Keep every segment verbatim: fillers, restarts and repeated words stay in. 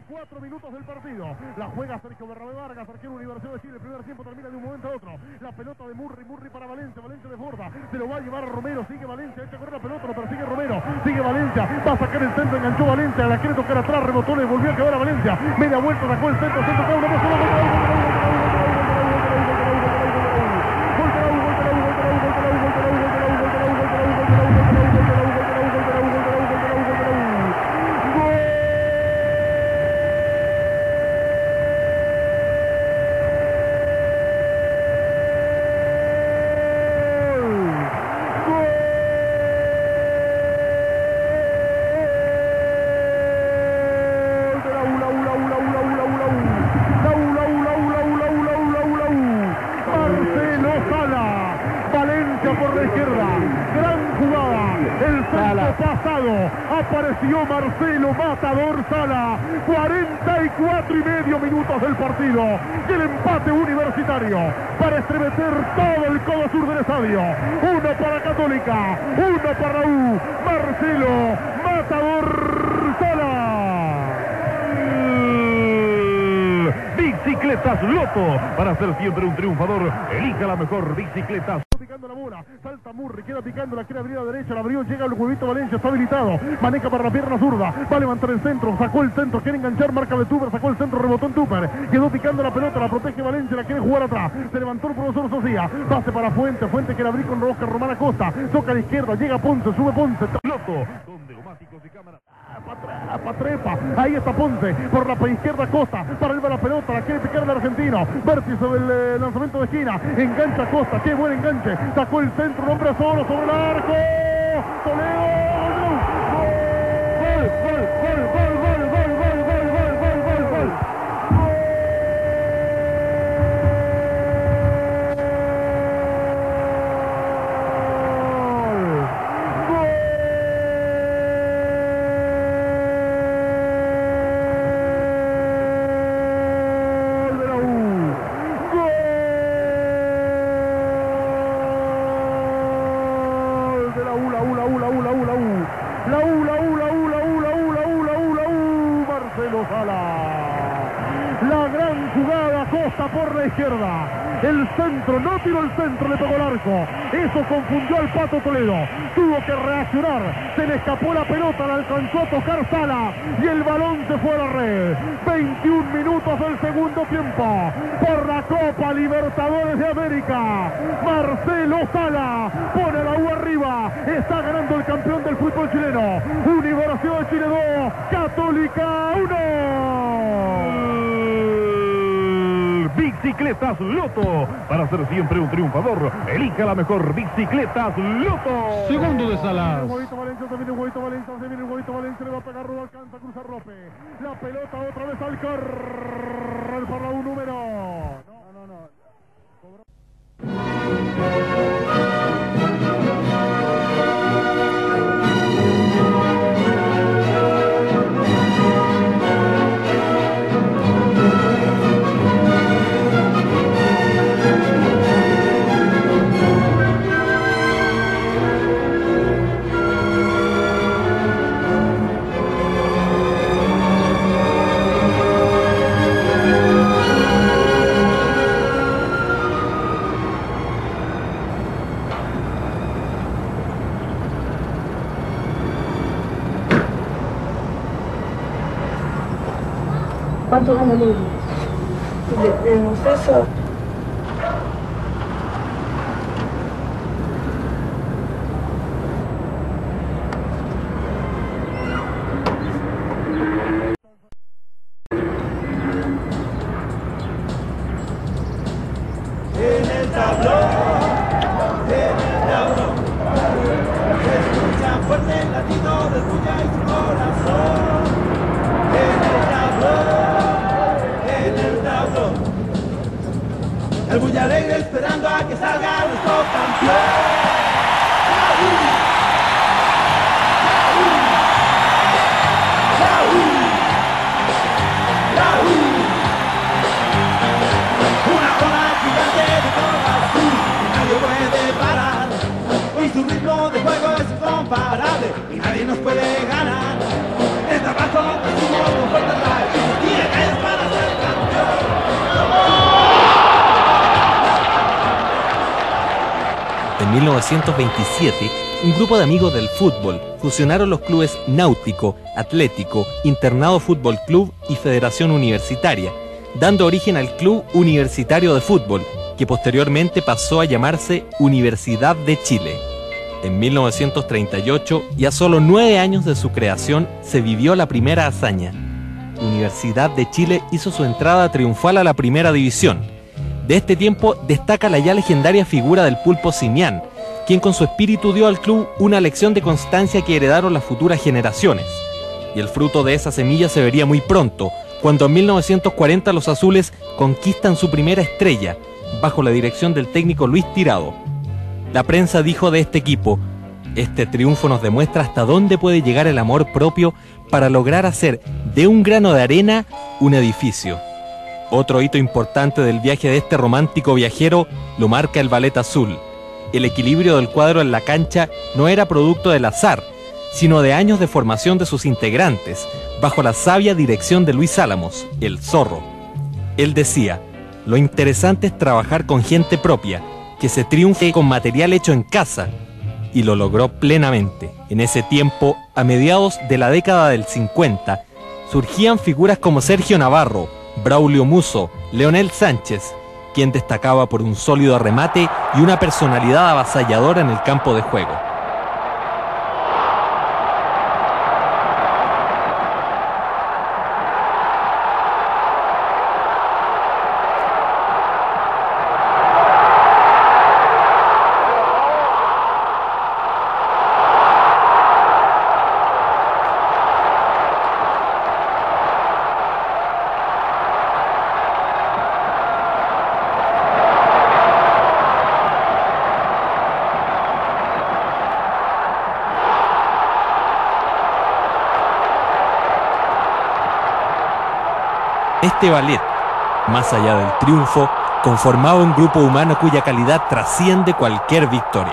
cuatro minutos del partido. La juega Sergio Bernabé Vargas, arquero Universidad de Chile. El primer tiempo termina de un momento a otro. La pelota de Murri, Murri para Valencia. Valencia desborda. Se lo va a llevar a Romero. Sigue Valencia. Echa a correr la pelota. Lo persigue Romero. Sigue Valencia. Va a sacar el centro. Enganchó Valencia. La quiere tocar atrás. Rebotó. Le volvió a quedar a Valencia. Media vuelta. Sacó el centro. Centro. Cada una vez. Por la izquierda, gran jugada, el centro pasado, apareció Marcelo Matador Sala, cuarenta y cuatro y medio minutos del partido, y el empate Universitario, para estremecer todo el codo sur del estadio, uno para Católica, uno para U, Marcelo Matador Sala. Bicicletas Loto, para ser siempre un triunfador, elija la mejor bicicleta. Picando la bola, salta Murri, queda picando, la quiere abrir a derecha, la abrió, llega el huevito Valencia, está habilitado, maneja para la pierna zurda, va a levantar el centro, sacó el centro, quiere enganchar, marca de Tupper, sacó el centro, rebotó en Tupper, quedó picando la pelota, la protege Valencia, la quiere jugar atrás, se levantó el profesor Socía, pase para Fuente, Fuente quiere abrir con Oscar Román Acosta, toca a la izquierda, llega Ponce, sube Ponce, Loto, con neumáticos y cámara. Patrepa, ahí está Ponce, por la izquierda Costa, para arriba la pelota, la quiere picar el argentino, vértice del eh, lanzamiento de esquina, engancha Costa, qué buen enganche, sacó el centro, un hombre solo sobre el arco, Toledo, gol, gol, gol, gol, gol, gol, gol, gol, gol, gol, gol, gol, gol. La gran jugada, Costa por la izquierda, el centro, no tiró el centro, le pegó el arco, eso confundió al Pato Toledo, tuvo que reaccionar, se le escapó la pelota, la alcanzó a tocar Sala y el balón se fue a la red. veintiún minutos del segundo tiempo, por la Copa Libertadores de América, Marcelo Sala pone a la U arriba, está ganando el campeón del fútbol chileno, Universidad de Chile dos, Católica uno. Bicicletas Loto, para ser siempre un triunfador, elija la mejor Bicicletas Loto. Segundo de Salas. El huevito Valencia, se viene el huevito Valencia, se viene el huevito Valencia, le va a pegar, no alcanza a cruzar Rope. La pelota otra vez al correr para un número. No, no, no. Cobró. ¿Cuánto gana el uno? ¿Tenemos eso? En el tablón, en el tablón, se escucha fuerte el latido del Bulla y su corazón. En el tablón, en el tablón, el Bulla alegre esperando a que salga nuestro campeón. Su ritmo de juego es incomparable y nadie nos puede ganar. El trabajo que hicimos con fuerza mil novecientos veintisiete, un grupo de amigos del fútbol fusionaron los clubes Náutico, Atlético, Internado Fútbol Club y Federación Universitaria, dando origen al Club Universitario de Fútbol, que posteriormente pasó a llamarse Universidad de Chile. En mil novecientos treinta y ocho, y a solo nueve años de su creación, se vivió la primera hazaña. Universidad de Chile hizo su entrada triunfal a la primera división. De este tiempo destaca la ya legendaria figura del Pulpo Simián, quien con su espíritu dio al club una lección de constancia que heredaron las futuras generaciones. Y el fruto de esa semilla se vería muy pronto, cuando en mil novecientos cuarenta los azules conquistan su primera estrella, bajo la dirección del técnico Luis Tirado. La prensa dijo de este equipo: este triunfo nos demuestra hasta dónde puede llegar el amor propio para lograr hacer de un grano de arena un edificio. Otro hito importante del viaje de este romántico viajero lo marca el ballet azul. El equilibrio del cuadro en la cancha no era producto del azar, sino de años de formación de sus integrantes, bajo la sabia dirección de Luis Álamos, el Zorro. Él decía: lo interesante es trabajar con gente propia, que se triunfe con material hecho en casa, y lo logró plenamente. En ese tiempo, a mediados de la década del cincuenta, surgían figuras como Sergio Navarro, Braulio Musso, Leonel Sánchez, quien destacaba por un sólido remate y una personalidad avasalladora en el campo de juego. Este ballet, más allá del triunfo, conformaba un grupo humano cuya calidad trasciende cualquier victoria.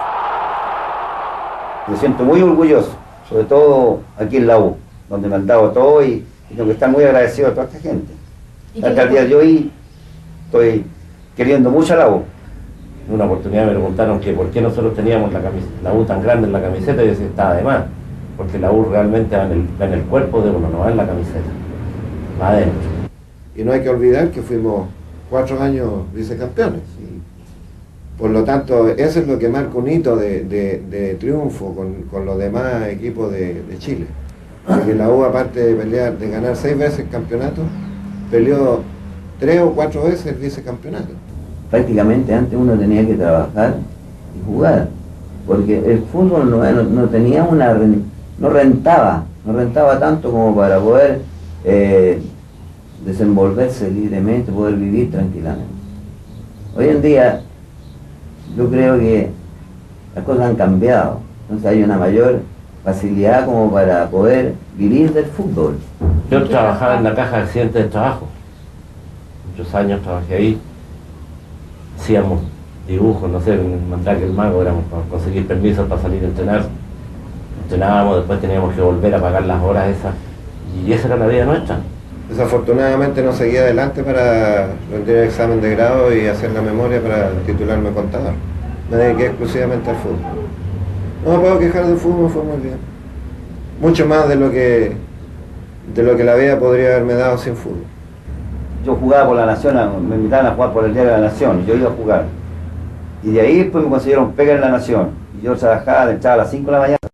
Me siento muy orgulloso, sobre todo aquí en la U, donde me han dado todo, y, y tengo que estar muy agradecido a toda esta gente. Hasta el día de hoy estoy queriendo mucho a la U. En una oportunidad me preguntaron que por qué nosotros teníamos la, la U tan grande en la camiseta, y yo decía: estaba de más, porque la U realmente va en el, va en el cuerpo de uno, no va en la camiseta, va adentro. Y no hay que olvidar que fuimos cuatro años vicecampeones. Y por lo tanto, eso es lo que marca un hito de, de, de triunfo con, con los demás equipos de, de Chile. Porque la U, aparte de pelear, de ganar seis veces el campeonato, peleó tres o cuatro veces el vicecampeonato. Prácticamente antes uno tenía que trabajar y jugar, porque el fútbol no, no, no tenía una, no rentaba, no rentaba tanto como para poder eh, desenvolverse libremente, poder vivir tranquilamente. Hoy en día yo creo que las cosas han cambiado, entonces hay una mayor facilidad como para poder vivir del fútbol. Yo trabajaba en la caja de accidentes de trabajo, muchos años trabajé ahí, hacíamos dibujos, no sé, en Mandrake el Mago éramos para conseguir permisos para salir a entrenar, entrenábamos, después teníamos que volver a pagar las horas esas, y esa era la vida nuestra. Desafortunadamente no seguí adelante para rendir el examen de grado y hacer la memoria para titularme contador. Me dediqué exclusivamente al fútbol. No me puedo quejar del fútbol, me fue muy bien. Mucho más de lo que de lo que la vida podría haberme dado sin fútbol. Yo jugaba por la Nación, me invitaban a jugar por el Día de la Nación, yo iba a jugar. Y de ahí después me consiguieron pega en la Nación. Y yo trabajaba, entraba a las cinco de la mañana.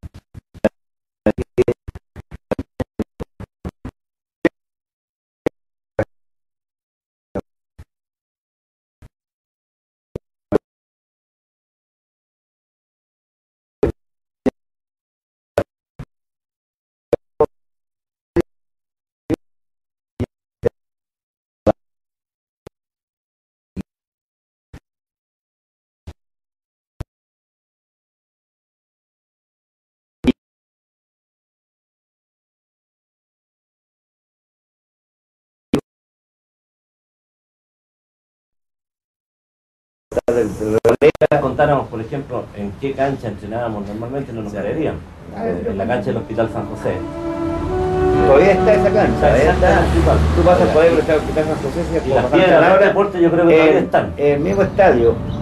Contáramos, por ejemplo, en qué cancha entrenábamos, normalmente no nos creerían. Eh, en la cancha del Hospital San José. Todavía está esa cancha, todavía está. Tú pasas por ahí por el Hospital San José, y las piedras del deporte yo creo que todavía están. El mismo estadio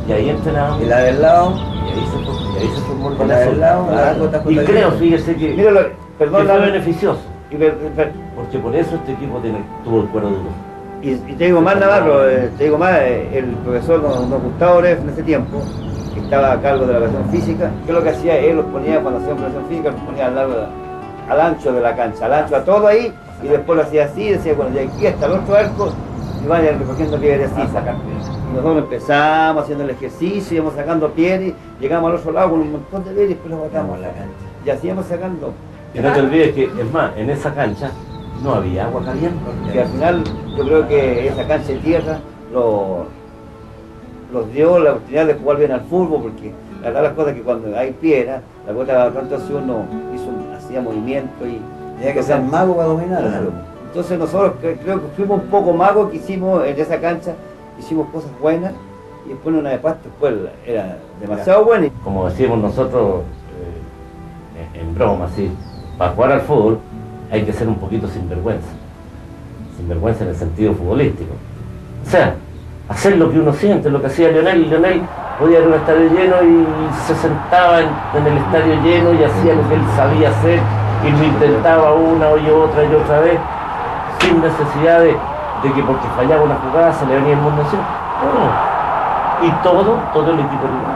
y ahí entrenábamos. Y la del lado, Y ahí se, y ahí se formó el y la del lado, Balazo. la J J Y creo, fíjese que, Mira, lo- que perdón, fue la- beneficioso, y, per- per- porque por eso este equipo tiene, tuvo el cuero duro. y, y te digo más, Navarro, eh, te digo más, eh, el profesor don, don Gustavo Oref en ese tiempo, que estaba a cargo de la educación física, que lo que hacía, él los ponía, cuando hacía educación física, los ponía al largo, de- al ancho de la cancha, al ancho a todo ahí, y después lo hacía así, decía, bueno, de aquí hasta el otro arco, y vayan recogiendo piedras así. Y nosotros empezamos haciendo el ejercicio, íbamos sacando piedras, llegamos al otro lado con un montón de piedras y después lo botamos en la cancha. Y así íbamos sacando. Y no te olvides que, es más, en esa cancha no había agua caliente. Y al final yo creo que esa cancha de tierra lo, los dio la oportunidad de jugar bien al fútbol, porque la verdad las cosas que cuando hay piedra, la gota de contación uno hizo, hacía movimiento y tenía que ser mago para dominarla. claro. Entonces nosotros cre- creo que fuimos un poco magos que hicimos en esa cancha, hicimos cosas buenas y después una de pasto después era demasiado buena. Como decimos nosotros, eh, en broma, así, para jugar al fútbol hay que ser un poquito sinvergüenza. Sinvergüenza en el sentido futbolístico. O sea, hacer lo que uno siente, lo que hacía Lionel. Lionel podía ir a un estadio lleno y se sentaba en, en el estadio lleno y hacía lo que él sabía hacer y lo intentaba una y otra y otra vez, sin necesidad de, de que porque fallaba una jugada se le venía el mundo encima. No. Y todo, todo el equipo rival.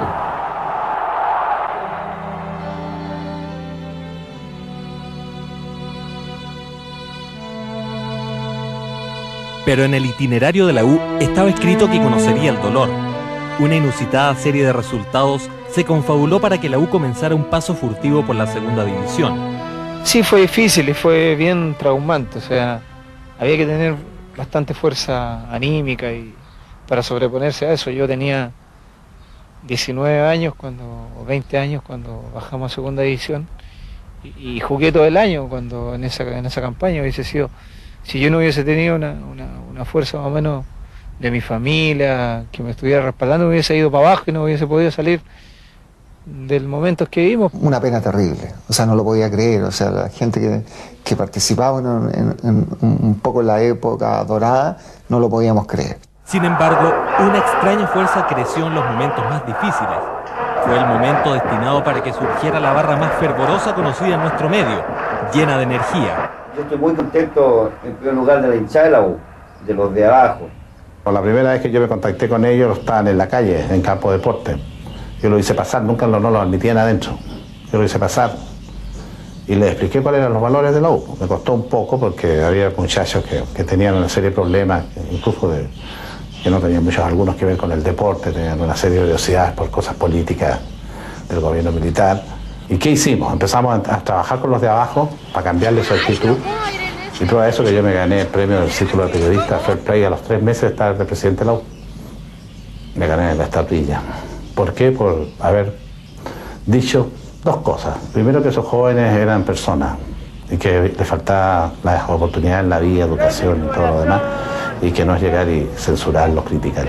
Pero en el itinerario de la U estaba escrito que conocería el dolor. Una inusitada serie de resultados se confabuló para que la U comenzara un paso furtivo por la segunda división. Sí, fue difícil y fue bien traumante, o sea, había que tener bastante fuerza anímica y para sobreponerse a eso. Yo tenía diecinueve años cuando, o veinte años cuando bajamos a segunda división y, y jugué todo el año cuando en esa, en esa campaña hubiese sido, si yo no hubiese tenido una, una, una fuerza más o menos de mi familia que me estuviera respaldando, me hubiese ido para abajo y no hubiese podido salir del momento que vivimos. Una pena terrible, o sea, no lo podía creer, o sea, la gente que, que participaba en, en, en un poco en la época dorada, no lo podíamos creer. Sin embargo, una extraña fuerza creció en los momentos más difíciles. Fue el momento destinado para que surgiera la barra más fervorosa conocida en nuestro medio, llena de energía. Yo estoy muy contento, en primer lugar, de la hinchada de la U, de los de abajo. La primera vez que yo me contacté con ellos estaban en la calle, en Campo Deporte. Yo lo hice pasar, nunca lo, no lo admitían adentro. Yo lo hice pasar y les expliqué cuáles eran los valores de la U. Me costó un poco porque había muchachos que, que tenían una serie de problemas, incluso de, que no tenían muchos, algunos que ver con el deporte, tenían una serie de odiosidades por cosas políticas del gobierno militar. ¿Y qué hicimos? Empezamos a, a trabajar con los de abajo para cambiarles su actitud. Y prueba de eso que yo me gané el premio del Círculo de Periodistas Fair Play a los tres meses de estar de presidente de la U. Me gané la estatuilla. ¿Por qué? Por haber dicho dos cosas. Primero, que esos jóvenes eran personas y que les faltaba las oportunidades en la vida, educación y todo lo demás, y que no es llegar y censurarlos, criticarlos.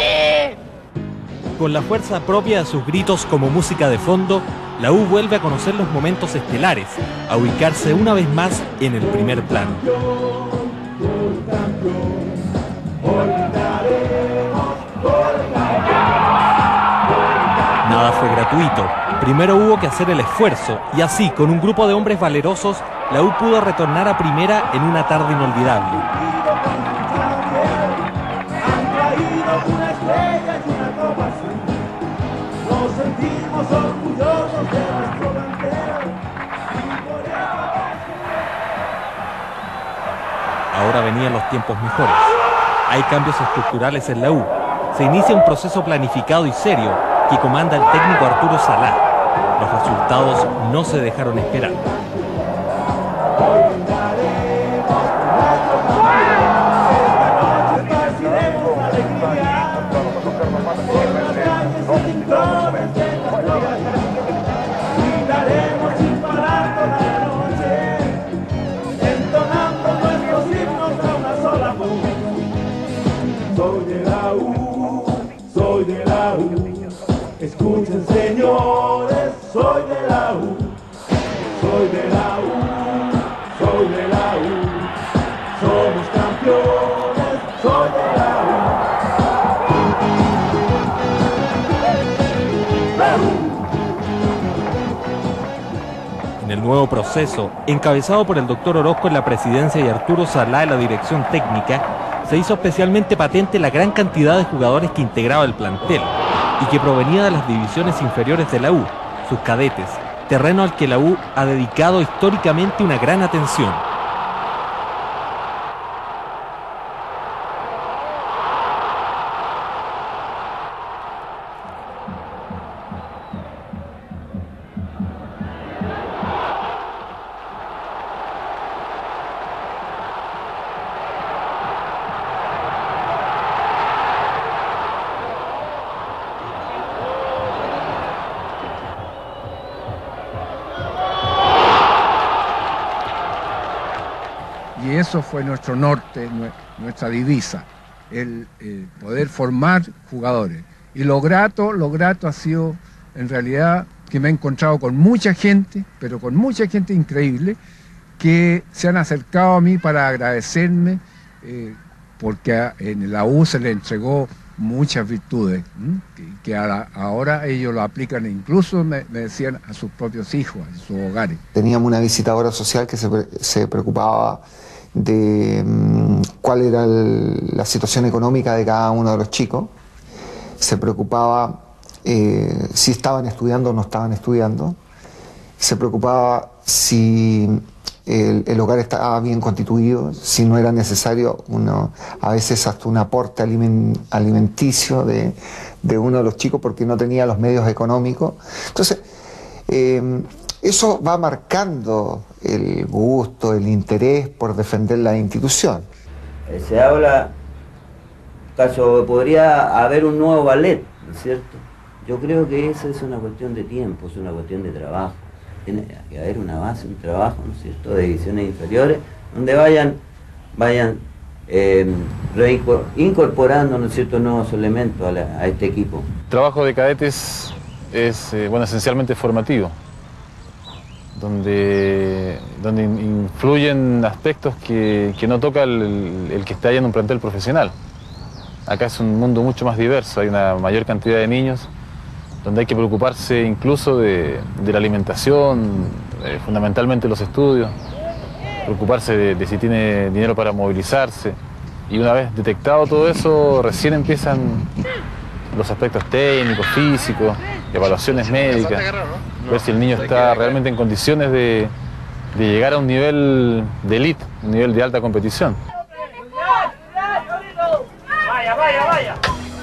Con la fuerza propia de sus gritos como música de fondo, la U vuelve a conocer los momentos estelares, a ubicarse una vez más en el primer plano. Nada fue gratuito. Primero hubo que hacer el esfuerzo y así, con un grupo de hombres valerosos, la U pudo retornar a primera en una tarde inolvidable. Ahora venían los tiempos mejores. Hay cambios estructurales en la U. Se inicia un proceso planificado y serio que comanda el técnico Arturo Salá. Los resultados no se dejaron esperar. Soy de la U, soy de la U. Escuchen, señores, soy de la U. Soy de la U, soy de la U. Somos campeones, soy de la U. El nuevo proceso, encabezado por el doctor Orozco en la presidencia y Arturo Salá en la dirección técnica, se hizo especialmente patente la gran cantidad de jugadores que integraba el plantel y que provenía de las divisiones inferiores de la U, sus cadetes, terreno al que la U ha dedicado históricamente una gran atención. Y eso fue nuestro norte, nuestra divisa, el, el poder formar jugadores. Y lo grato, lo grato ha sido en realidad que me he encontrado con mucha gente, pero con mucha gente increíble, que se han acercado a mí para agradecerme, eh, porque a, en la U se le entregó muchas virtudes, ¿m? que, que a la, ahora ellos lo aplican, incluso me, me decían, a sus propios hijos, a sus hogares. Teníamos una visitadora social que se, se preocupaba de um, cuál era el, la situación económica de cada uno de los chicos, se preocupaba eh, si estaban estudiando o no estaban estudiando, se preocupaba si el, el hogar estaba bien constituido, si no era necesario uno, a veces hasta un aporte aliment, alimenticio de, de uno de los chicos porque no tenía los medios económicos. Entonces, eh, eso va marcando el gusto, el interés por defender la institución. Se habla, caso podría haber un nuevo ballet, ¿no es cierto? Yo creo que eso es una cuestión de tiempo, es una cuestión de trabajo. Tiene que haber una base, un trabajo, ¿no es cierto?, de divisiones inferiores, donde vayan, vayan eh, incorporando, ¿no es cierto?, nuevos elementos a, la, a este equipo. El trabajo de cadetes es, eh, bueno, esencialmente formativo, donde, donde influyen aspectos que, que no toca el, el que está allá en un plantel profesional. Acá es un mundo mucho más diverso, hay una mayor cantidad de niños, donde hay que preocuparse incluso de, de la alimentación, eh, fundamentalmente los estudios, preocuparse de, de si tiene dinero para movilizarse, y una vez detectado todo eso, recién empiezan los aspectos técnicos, físicos, evaluaciones médicas, ver si el niño está realmente en condiciones de, de llegar a un nivel de élite, un nivel de alta competición. Vaya, vaya, vaya.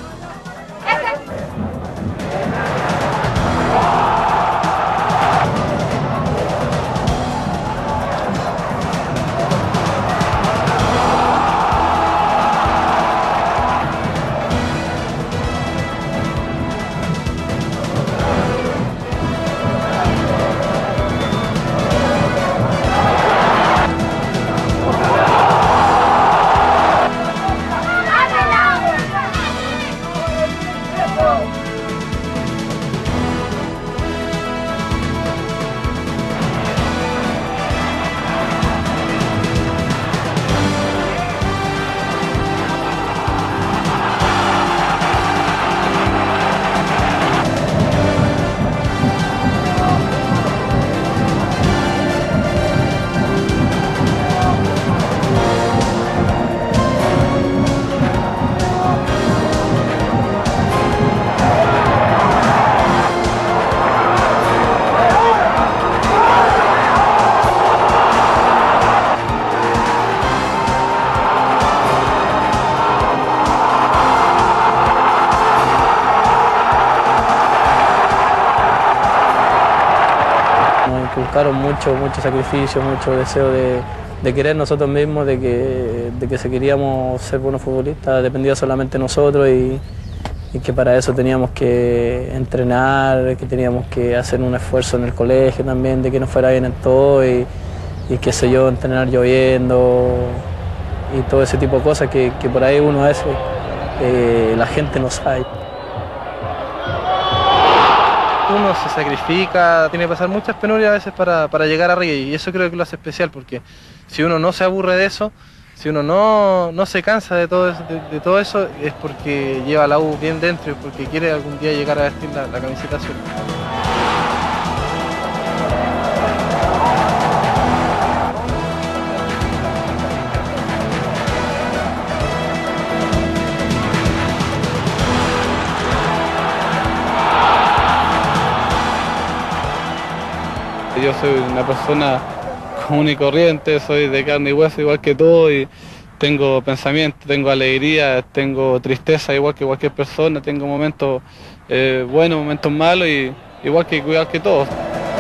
Inculcaron mucho, mucho sacrificio, mucho deseo de, de querer nosotros mismos, de que, de que si queríamos ser buenos futbolistas dependía solamente de nosotros y, y que para eso teníamos que entrenar, que teníamos que hacer un esfuerzo en el colegio también, de que nos fuera bien en todo y, y qué sé yo, entrenar lloviendo y todo ese tipo de cosas que, que por ahí uno a veces eh, la gente no sabe. Uno se sacrifica, tiene que pasar muchas penurias a veces para, para llegar arriba y eso creo que lo hace especial porque si uno no se aburre de eso, si uno no, no se cansa de todo, eso, de, de todo eso es porque lleva la U bien dentro y porque quiere algún día llegar a vestir la, la camiseta azul. yo soy una persona común y corriente, soy de carne y hueso igual que todo y tengo pensamientos, tengo alegría, tengo tristeza igual que cualquier persona, tengo momentos eh, buenos, momentos malos y igual que igual que todos.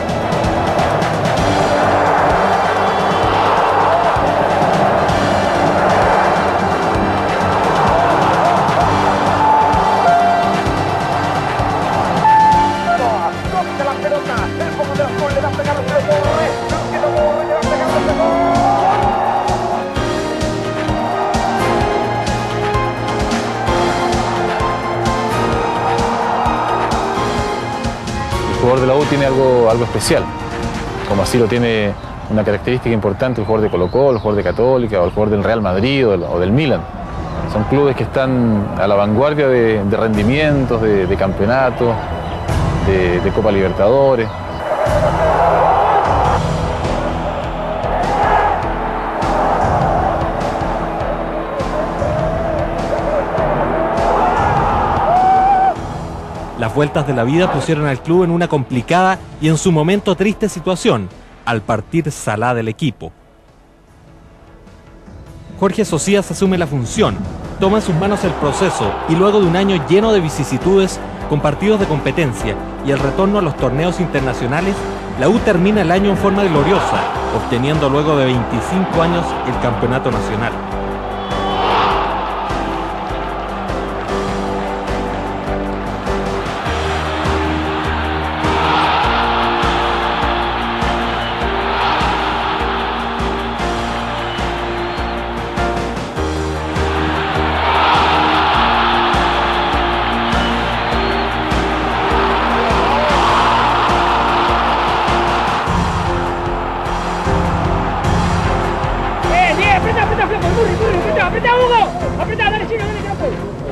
El jugador de la U tiene algo, algo especial, como así lo tiene una característica importante el jugador de Colo-Colo, el jugador de Católica o el jugador del Real Madrid o del, o del Milan. Son clubes que están a la vanguardia de, de rendimientos, de, de campeonatos, de, de Copa Libertadores. Las vueltas de la vida pusieron al club en una complicada y en su momento triste situación, al partir Salá del equipo. Jorge Socias asume la función, toma en sus manos el proceso y luego de un año lleno de vicisitudes, con partidos de competencia y el retorno a los torneos internacionales, la U termina el año en forma gloriosa, obteniendo luego de veinticinco años el campeonato nacional. ¡Apretá, Hugo! ¡Apretá, dale, Chino, dale, campo!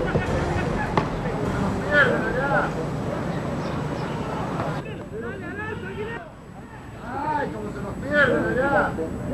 ¡Ay, cómo se nos pierde allá!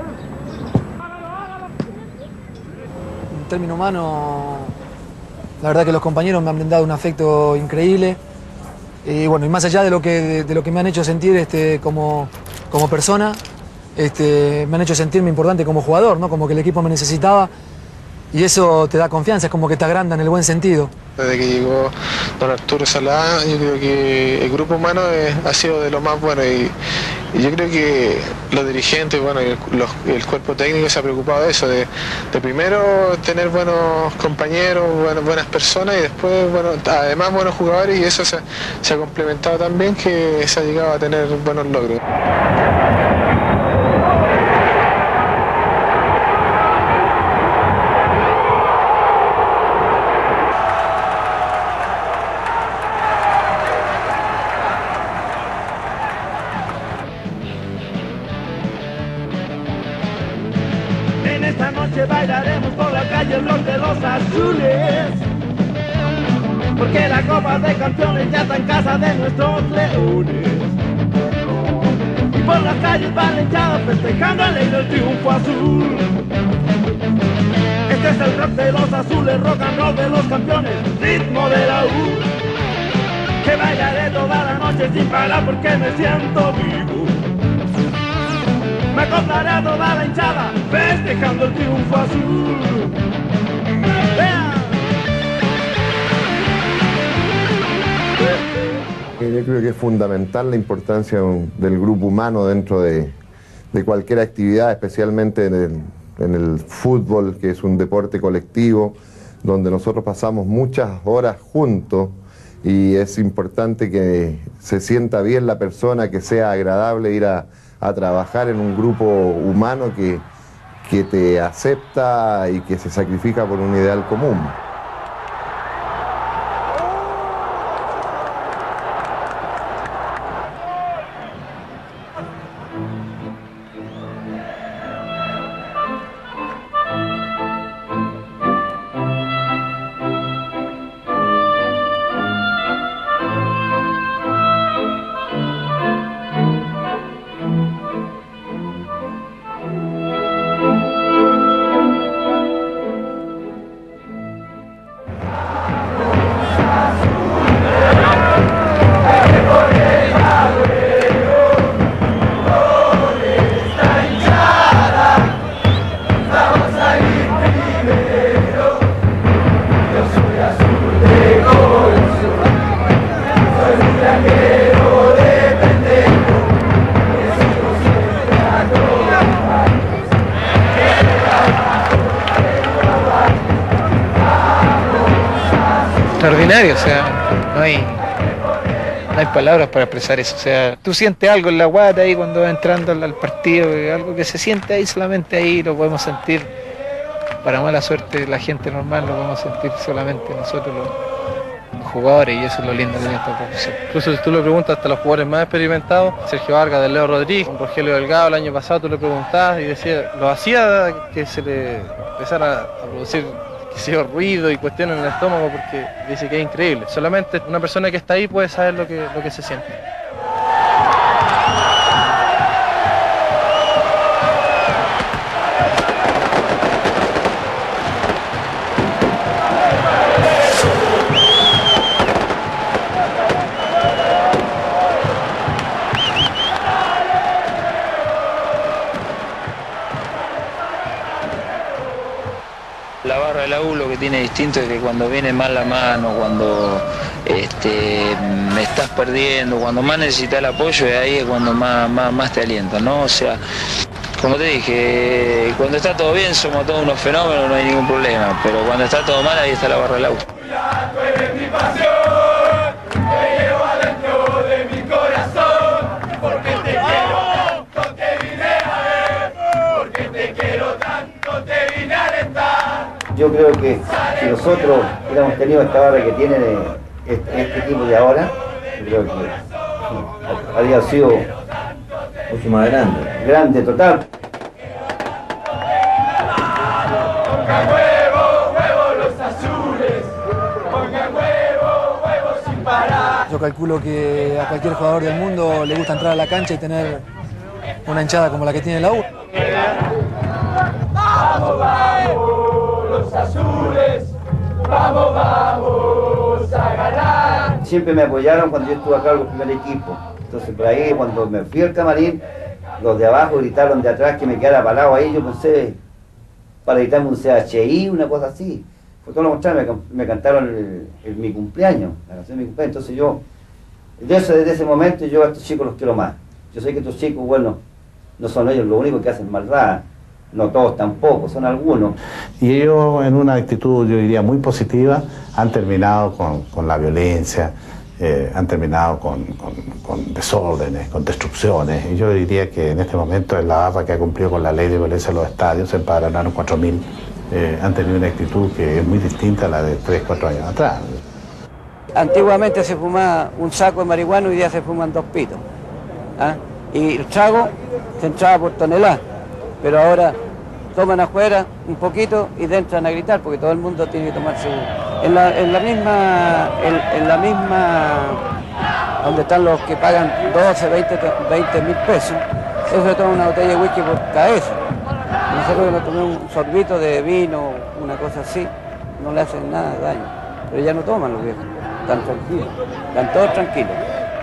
En términos humanos, la verdad que los compañeros me han brindado un afecto increíble. Y bueno, y más allá de lo que, de, de lo que me han hecho sentir este, como, como persona, este, me han hecho sentirme importante como jugador, ¿no? Como que el equipo me necesitaba. Y eso te da confianza, es como que te agranda en el buen sentido. Desde que llegó don Arturo Salá, yo creo que el grupo humano es, ha sido de lo más bueno y, y yo creo que los dirigentes, bueno, y el, los, el cuerpo técnico se ha preocupado de eso, de, de primero tener buenos compañeros, bueno, buenas personas y después, bueno, además buenos jugadores y eso se, se ha complementado también que se ha llegado a tener buenos logros. Esta noche bailaremos por la calle el rock de los azules, porque la Copa de Campeones ya está en casa de nuestros leones. Y por las calles va la hinchada festejando alegre el triunfo azul. Este es el rock de los azules, rock and roll de los campeones, ritmo de la U, que bailaré toda la noche sin parar porque me siento vivo. Me acoplaré a toda la hinchada, festejando el triunfo azul. ¡Vean! Yo creo que es fundamental la importancia del grupo humano dentro de, de cualquier actividad, especialmente en el, en el fútbol, que es un deporte colectivo, donde nosotros pasamos muchas horas juntos y es importante que se sienta bien la persona, que sea agradable ir a a trabajar en un grupo humano que, que te acepta y que se sacrifica por un ideal común. extraordinario, o sea, no hay, no hay palabras para expresar eso. O sea, tú sientes algo en la guata ahí cuando vas entrando al, al partido, algo que se siente ahí, solamente ahí lo podemos sentir. Para mala suerte la gente normal lo podemos sentir solamente nosotros los, los jugadores, y eso es lo lindo de esta profesión. Incluso si tú le preguntas hasta los jugadores más experimentados, Sergio Vargas, del Leo Rodríguez, Rogelio Delgado el año pasado, tú le preguntabas y decía, lo hacía que se le empezara a producir que sea ruido y cuestiones en el estómago, porque dice que es increíble. Solamente una persona que está ahí puede saber lo que, lo que se siente. La barra de la U lo que tiene distinto es que cuando viene mal la mano, cuando este, me estás perdiendo, cuando más necesitas el apoyo, ahí es cuando más, más, más te alienta, ¿no? O sea, como te dije, cuando está todo bien somos todos unos fenómenos, no hay ningún problema, pero cuando está todo mal ahí está la barra de la U. Yo creo que si nosotros hubiéramos tenido esta barra que tiene este, este equipo de ahora, yo creo que sí, habría sido mucho más grande. Grande, total. Pongan huevo, huevo los azules, pongan huevo, huevo sin parar. Yo calculo que a cualquier jugador del mundo le gusta entrar a la cancha y tener una hinchada como la que tiene la U. Vamos, vamos. Los azules, vamos, vamos a ganar. Siempre me apoyaron cuando yo estuve a cargo del primer equipo. Entonces por ahí cuando me fui al camarín, los de abajo gritaron de atrás que me quedara parado ahí. Yo pensé para gritarme un C H I, una cosa así. Fue todo lo contrario, me, me cantaron el, el, mi cumpleaños, la canción de mi cumpleaños. Entonces yo, desde, desde ese momento yo a estos chicos los quiero más. Yo sé que estos chicos, bueno, no son ellos los únicos que hacen maldad. No todos tampoco, son algunos. Y ellos en una actitud, yo diría, muy positiva, han terminado con, con la violencia, eh, han terminado con, con, con desórdenes, con destrucciones. Y yo diría que en este momento es la barra que ha cumplido con la ley de violencia en los estadios, se empadronaron cuatro mil, eh, han tenido una actitud que es muy distinta a la de tres, cuatro años atrás. Antiguamente se fumaba un saco de marihuana y hoy día se fuman dos pitos. ¿Ah? Y el trago se entraba por tonelada. Pero ahora toman afuera un poquito y dentro entran a gritar, porque todo el mundo tiene que tomarse en la, en la misma, en, en la misma, donde están los que pagan doce, veinte mil pesos, eso se toma una botella de whisky por cabeza. Nosotros que nos tomamos un sorbito de vino, una cosa así, no le hacen nada de daño. Pero ya no toman los viejos, están tranquilos, están todos tranquilos.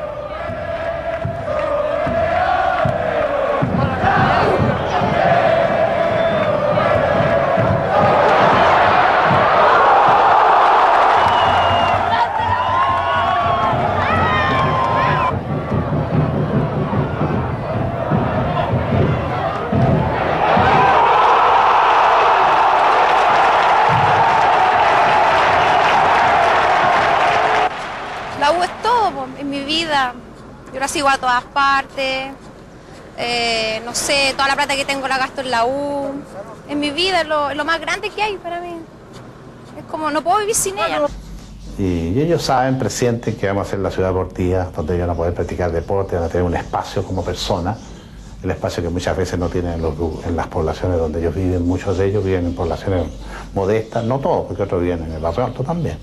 La U es todo en mi vida, yo la sigo a todas partes, eh, no sé, toda la plata que tengo la gasto en la U, en mi vida es lo, lo más grande que hay para mí, es como no puedo vivir sin ella. Y ellos saben, presienten que vamos a ser la ciudad deportiva, donde ellos van a poder practicar deporte, van a tener un espacio como persona, el espacio que muchas veces no tienen en, los, en las poblaciones donde ellos viven, muchos de ellos viven en poblaciones modestas, no todos, porque otros viven en el barrio alto también.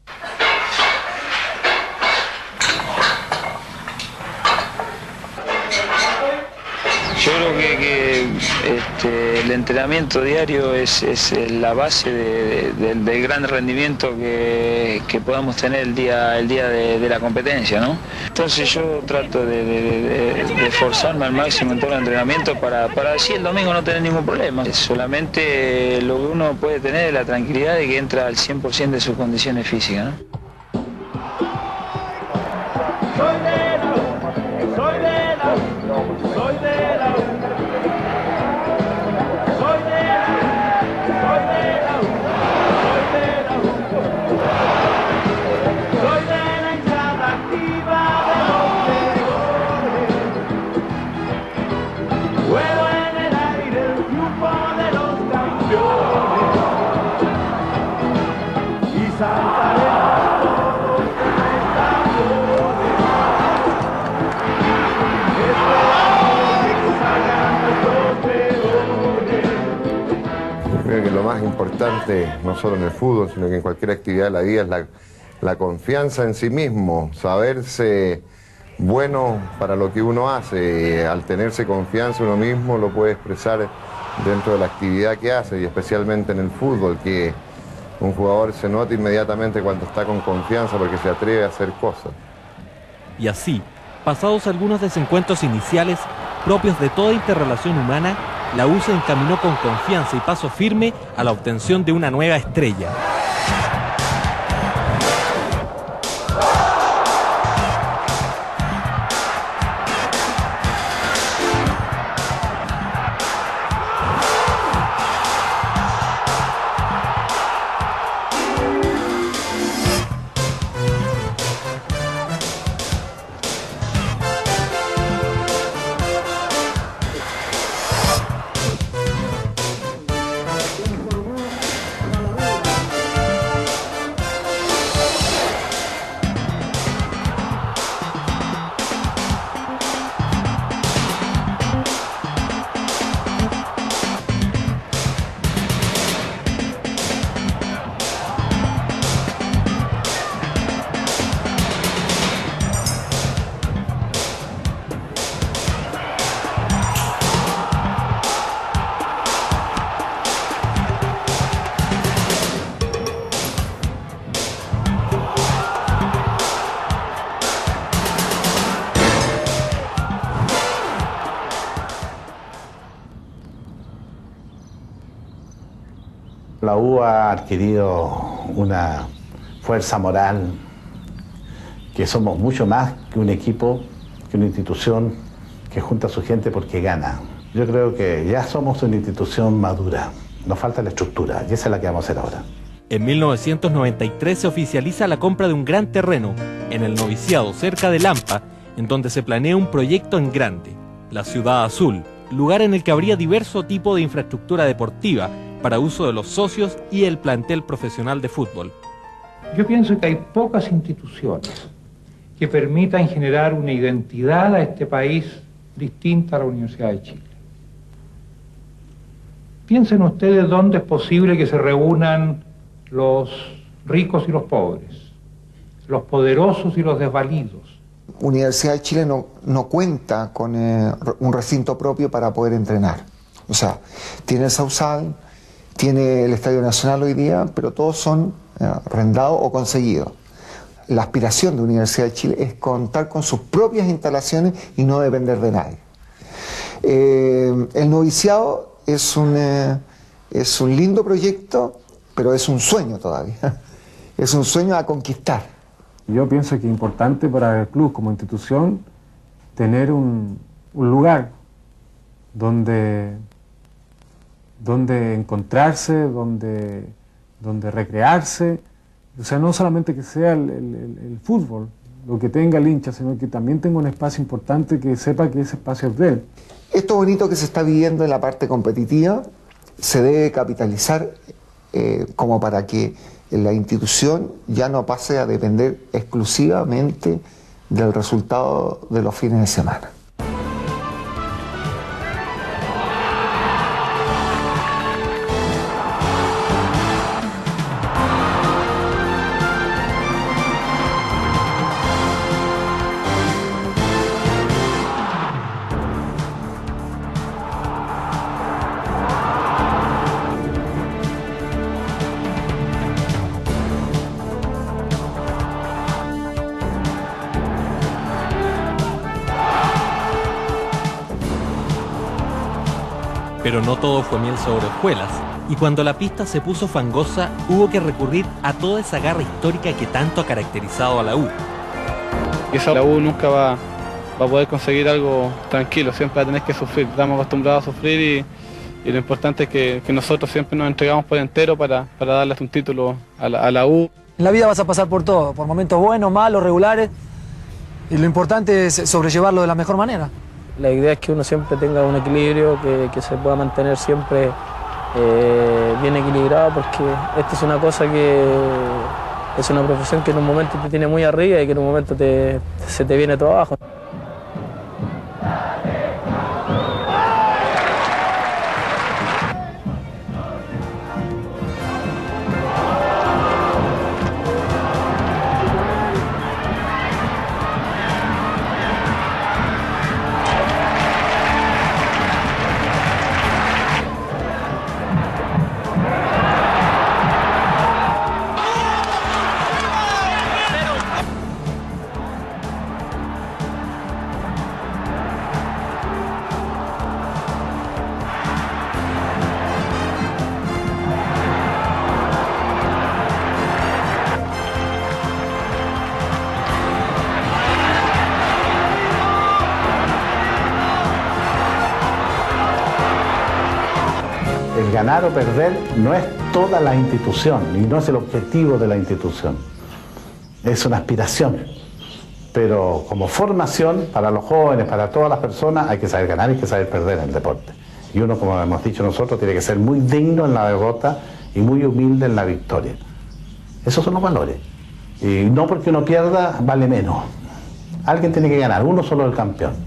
Yo creo que, que este, el entrenamiento diario es, es la base de, de, del gran rendimiento que, que podamos tener el día, el día de, de la competencia, ¿no? Entonces yo trato de, de, de, de esforzarme al máximo en todo el entrenamiento para, para así el domingo no tener ningún problema. Solamente lo que uno puede tener es la tranquilidad de que entra al cien por ciento de sus condiciones físicas, ¿no? importante, no solo en el fútbol, sino que en cualquier actividad de la vida, es la, la confianza en sí mismo, saberse bueno para lo que uno hace. Al tenerse confianza uno mismo lo puede expresar dentro de la actividad que hace, y especialmente en el fútbol, que un jugador se nota inmediatamente cuando está con confianza porque se atreve a hacer cosas. Y así, pasados algunos desencuentros iniciales propios de toda interrelación humana, la U se encaminó con confianza y paso firme a la obtención de una nueva estrella. La U ha adquirido una fuerza moral, que somos mucho más que un equipo, que una institución que junta a su gente porque gana. Yo creo que ya somos una institución madura, nos falta la estructura y esa es la que vamos a hacer ahora. En mil novecientos noventa y tres se oficializa la compra de un gran terreno en el noviciado cerca de Lampa, en donde se planea un proyecto en grande, la Ciudad Azul, lugar en el que habría diverso tipo de infraestructura deportiva para uso de los socios y el plantel profesional de fútbol. Yo pienso que hay pocas instituciones que permitan generar una identidad a este país distinta a la Universidad de Chile. Piensen ustedes dónde es posible que se reúnan los ricos y los pobres, los poderosos y los desvalidos. Universidad de Chile no, no cuenta con eh, un recinto propio para poder entrenar. O sea, tiene el Sausal, tiene el Estadio Nacional hoy día, pero todos son eh, arrendados o conseguidos. La aspiración de Universidad de Chile es contar con sus propias instalaciones y no depender de nadie. Eh, el noviciado es un, eh, es un lindo proyecto, pero es un sueño todavía. Es un sueño a conquistar. Yo pienso que es importante para el club como institución tener un, un lugar donde, donde encontrarse, donde, donde recrearse. O sea, no solamente que sea el, el, el fútbol lo que tenga el hincha, sino que también tenga un espacio importante que sepa que ese espacio es de él. Esto bonito que se está viviendo en la parte competitiva se debe capitalizar eh, como para que la institución ya no pase a depender exclusivamente del resultado de los fines de semana. Pero no todo fue miel sobre hojuelas, y cuando la pista se puso fangosa, hubo que recurrir a toda esa garra histórica que tanto ha caracterizado a la U. Quizá la U nunca va, va a poder conseguir algo tranquilo, siempre va a tener que sufrir, estamos acostumbrados a sufrir y, y lo importante es que, que nosotros siempre nos entregamos por entero para, para darles un título a la, a la U. En la vida vas a pasar por todo, por momentos buenos, malos, regulares, y lo importante es sobrellevarlo de la mejor manera. La idea es que uno siempre tenga un equilibrio, que, que se pueda mantener siempre eh, bien equilibrado, porque esto es una cosa que es una profesión que en un momento te tiene muy arriba y que en un momento te, se te viene todo abajo. ganar o perder no es toda la institución y no es el objetivo de la institución. Es una aspiración. Pero como formación, para los jóvenes, para todas las personas, hay que saber ganar y hay que saber perder en el deporte. Y uno, como hemos dicho nosotros, tiene que ser muy digno en la derrota y muy humilde en la victoria. Esos son los valores. Y no porque uno pierda, vale menos. Alguien tiene que ganar, uno solo es el campeón.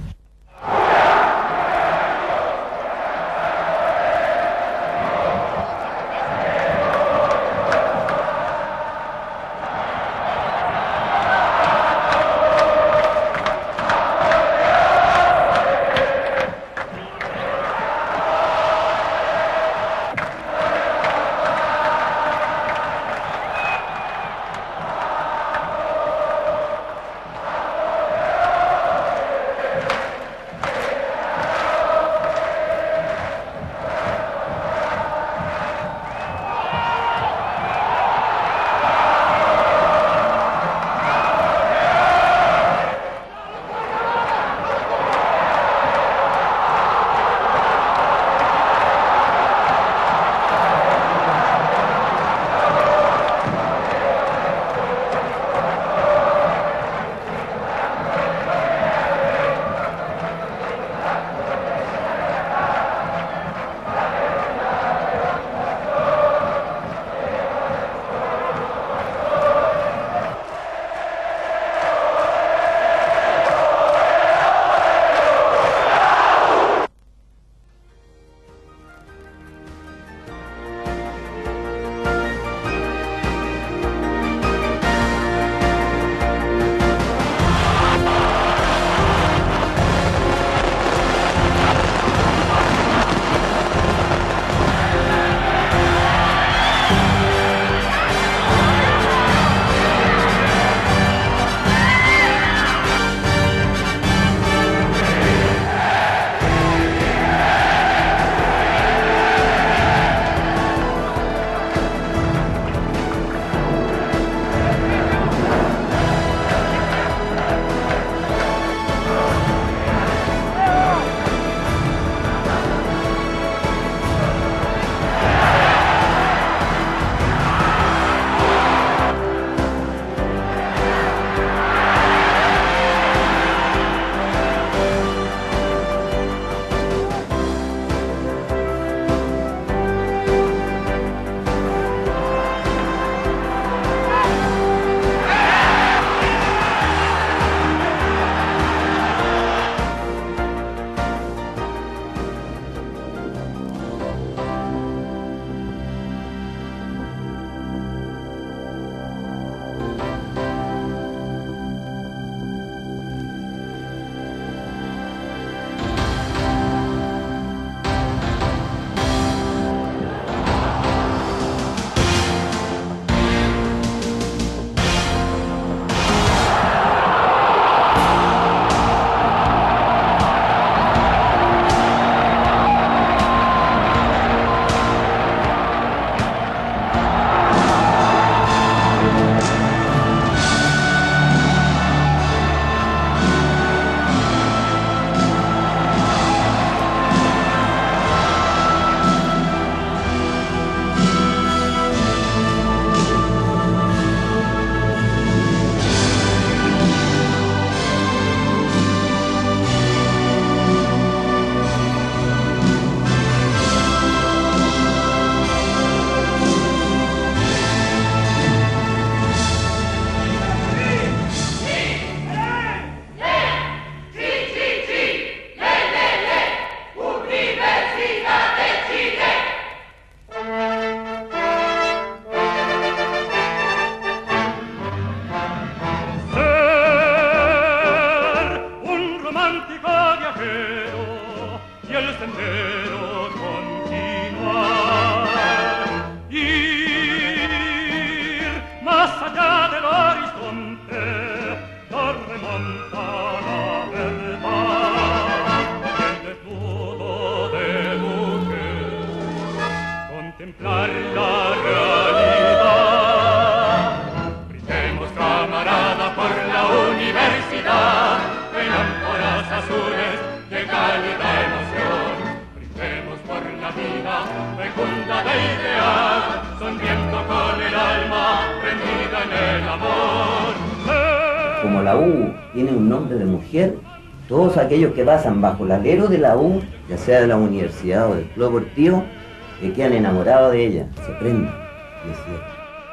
como la U tiene un nombre de mujer, todos aquellos que pasan bajo el alero de la U, ya sea de la universidad o del club deportivo, que quedan enamorados de ella, se prenden, y es cierto.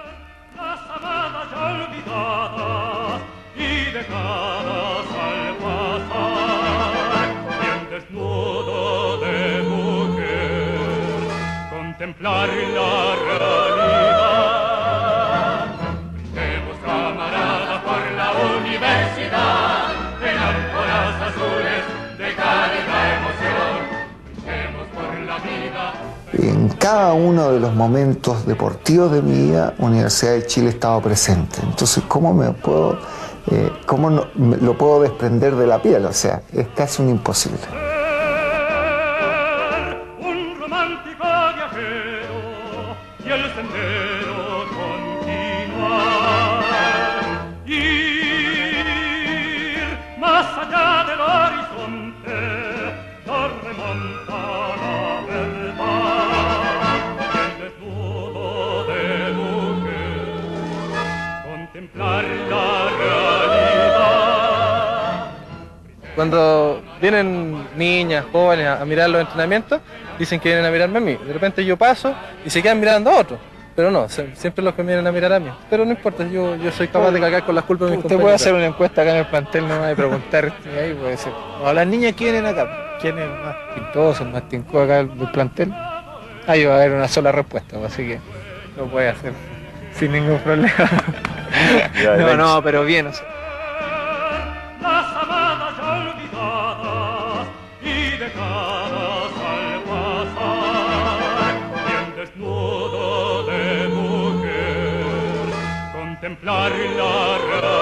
Y dejadas al pasar, bien desnudo de mujer, contemplar la realidad. Brindemos, camarada, por la universidad, en ánforas azules de cálida emoción. Brindemos por la vida. En cada uno de los momentos deportivos de mi vida, Universidad de Chile ha estado presente. Entonces, ¿cómo me puedo, eh, cómo no, me lo puedo desprender de la piel? O sea, es casi un imposible. Un romántico viajero y el sendero continuar. Ir más allá del horizonte, nos remonta la verdad. El desnudo de mujer, contemplar la realidad. Cuando vienen niñas, jóvenes a, a mirar los entrenamientos, dicen que vienen a mirarme a mí. De repente yo paso y se quedan mirando a otros. Pero no, se, siempre los que vienen a mirar a mí. Pero no importa, yo, yo soy capaz de cargar con las culpas de mis Usted compañeros. puede hacer una encuesta acá en el plantel nomás y preguntar, y ahí puede ser. O a las niñas, ¿quién vienen acá? ¿Quién es más pintoso, más tinco acá del plantel? Ahí va a haber una sola respuesta, así que lo puede hacer sin ningún problema. No, no, pero bien, o sea. Las amadas ya olvidadas y dejadas al pasar, bien desnudo de mujer, contemplar la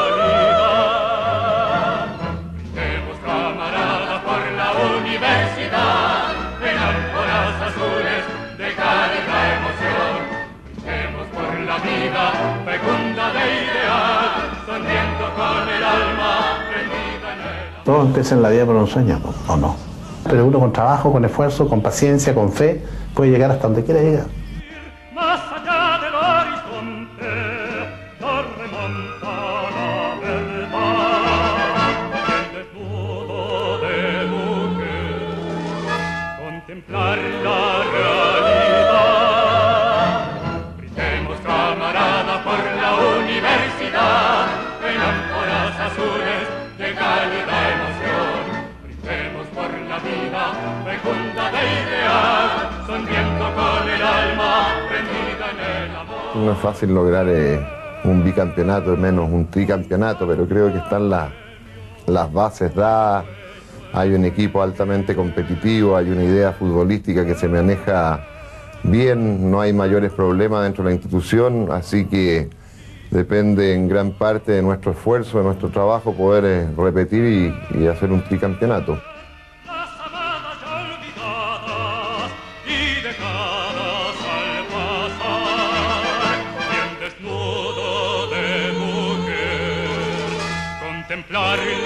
realidad. Brindemos, camarada, por la universidad, en ánforas azules de cálida emoción. Brindemos por la vida fecunda de ideal, sonriendo con el alma prendida en el... Todo empieza en la vida por un sueño, ¿o no? Pero uno con trabajo, con esfuerzo, con paciencia, con fe, puede llegar hasta donde quiera llegar. Más allá del horizonte, nos remonta la verdad. El desnudo de mujer, contemplar la realidad. Brindemos, camarada, por la universidad, en ánforas azules de cálida emoción. Brindemos por la vida fecunda de ideal, sonriendo con el alma prendida en el amor. No es fácil lograr eh, un bicampeonato, menos un tricampeonato, pero creo que están las, las bases dadas, hay un equipo altamente competitivo, hay una idea futbolística que se maneja bien, no hay mayores problemas dentro de la institución, así que depende en gran parte de nuestro esfuerzo, de nuestro trabajo, poder eh, repetir y, y hacer un tricampeonato. Y dejadas al pasar, bien desnudo de mujer, contemplar